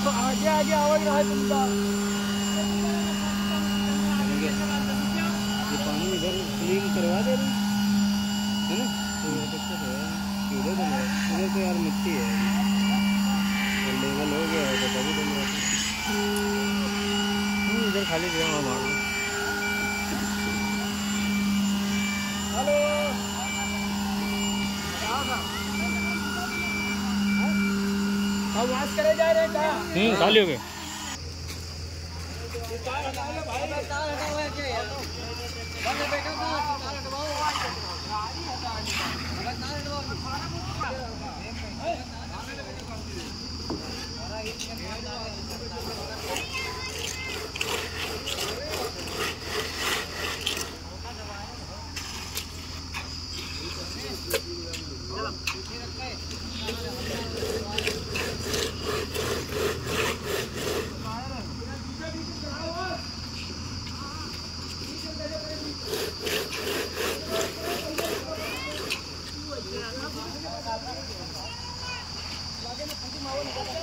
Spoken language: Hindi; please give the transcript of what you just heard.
आगे आगे आवाज रहा है तुमका। ये पानी इधर क्लीन करवा दे रहे है ना, तो दिक्कत है। इधर तो यार मिट्टी है, लेवल हो गया है तो तभी बन रहा है। इधर खाली जगह मार दो। हेलो आवाज करे जा रहे हैं कहाँ? खाली हो गए। आगे में